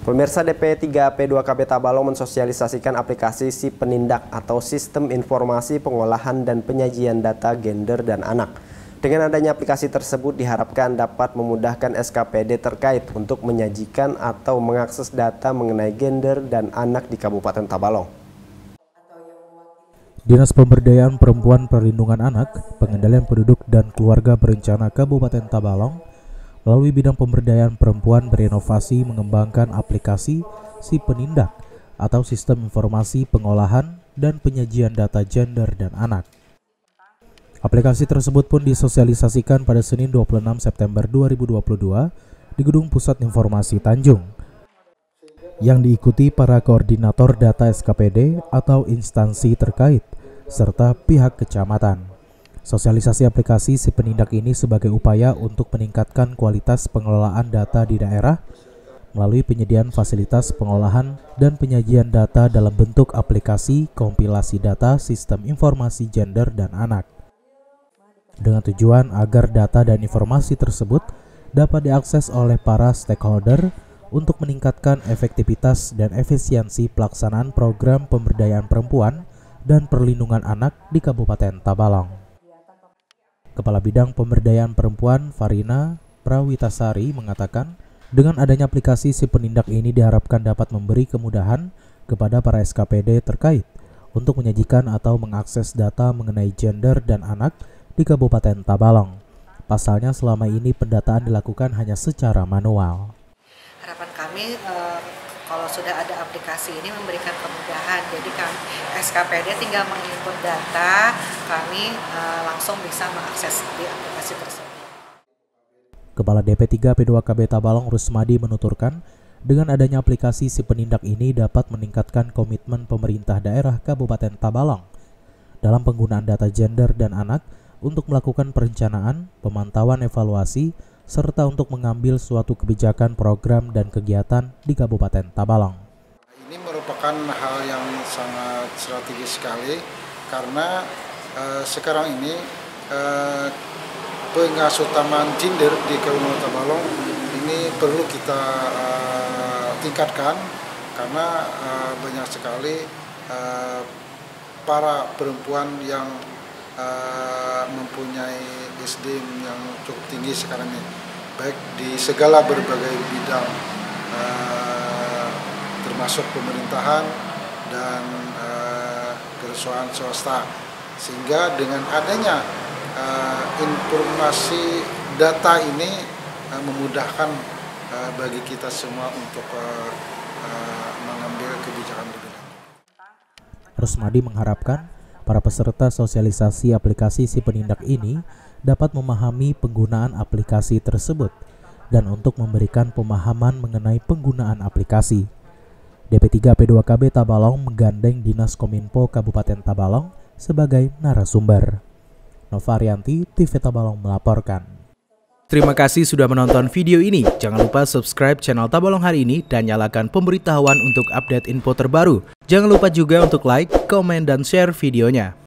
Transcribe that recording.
Pemirsa, DP3P2KB Tabalong mensosialisasikan aplikasi Si Penindak atau Sistem Informasi Pengolahan dan Penyajian Data Gender dan Anak. Dengan adanya aplikasi tersebut diharapkan dapat memudahkan SKPD terkait untuk menyajikan atau mengakses data mengenai gender dan anak di Kabupaten Tabalong. Dinas Pemberdayaan Perempuan Perlindungan Anak, Pengendalian Penduduk dan Keluarga Berencana Kabupaten Tabalong melalui bidang pemberdayaan perempuan berinovasi mengembangkan aplikasi Si Penindak atau Sistem Informasi Pengolahan dan Penyajian Data Gender dan Anak. Aplikasi tersebut pun disosialisasikan pada Senin 26 September 2022 di Gedung Pusat Informasi Tanjung, yang diikuti para koordinator data SKPD atau instansi terkait, serta pihak kecamatan. Sosialisasi aplikasi Si Penindak ini sebagai upaya untuk meningkatkan kualitas pengelolaan data di daerah melalui penyediaan fasilitas pengolahan dan penyajian data dalam bentuk aplikasi kompilasi data sistem informasi gender dan anak. Dengan tujuan agar data dan informasi tersebut dapat diakses oleh para stakeholder untuk meningkatkan efektivitas dan efisiensi pelaksanaan program pemberdayaan perempuan dan perlindungan anak di Kabupaten Tabalong. Kepala Bidang Pemberdayaan Perempuan Farina Prawitasari mengatakan, dengan adanya aplikasi Si Penindak ini diharapkan dapat memberi kemudahan kepada para SKPD terkait untuk menyajikan atau mengakses data mengenai gender dan anak di Kabupaten Tabalong. Pasalnya selama ini pendataan dilakukan hanya secara manual. Harapan kami kalau sudah ada aplikasi ini memberikan kemudahan, jadi SKPD tinggal menginput data, kami langsung bisa mengakses di aplikasi tersebut. Kepala DP3P2KB Tabalong Rusmadi menuturkan, dengan adanya aplikasi Si Penindak ini dapat meningkatkan komitmen pemerintah daerah Kabupaten Tabalong dalam penggunaan data gender dan anak untuk melakukan perencanaan, pemantauan evaluasi, serta untuk mengambil suatu kebijakan program dan kegiatan di Kabupaten Tabalong. Ini merupakan hal yang sangat strategis sekali karena sekarang ini pengasuhan gender di Kabupaten Tabalong ini perlu kita tingkatkan karena banyak sekali para perempuan yang mempunyai SDM yang cukup tinggi sekarang ini, baik di segala berbagai bidang, termasuk pemerintahan dan perusahaan swasta. Sehingga dengan adanya informasi data ini memudahkan bagi kita semua untuk mengambil kebijakan lebih lanjut. Rusmadi mengharapkan para peserta sosialisasi aplikasi Si Penindak ini dapat memahami penggunaan aplikasi tersebut dan untuk memberikan pemahaman mengenai penggunaan aplikasi. DP3P2KB Tabalong menggandeng Dinas Kominfo Kabupaten Tabalong sebagai narasumber. Novarianti, TV Tabalong melaporkan. Terima kasih sudah menonton video ini. Jangan lupa subscribe channel Tabalong Hari Ini dan nyalakan pemberitahuan untuk update info terbaru. Jangan lupa juga untuk like, komen, dan share videonya.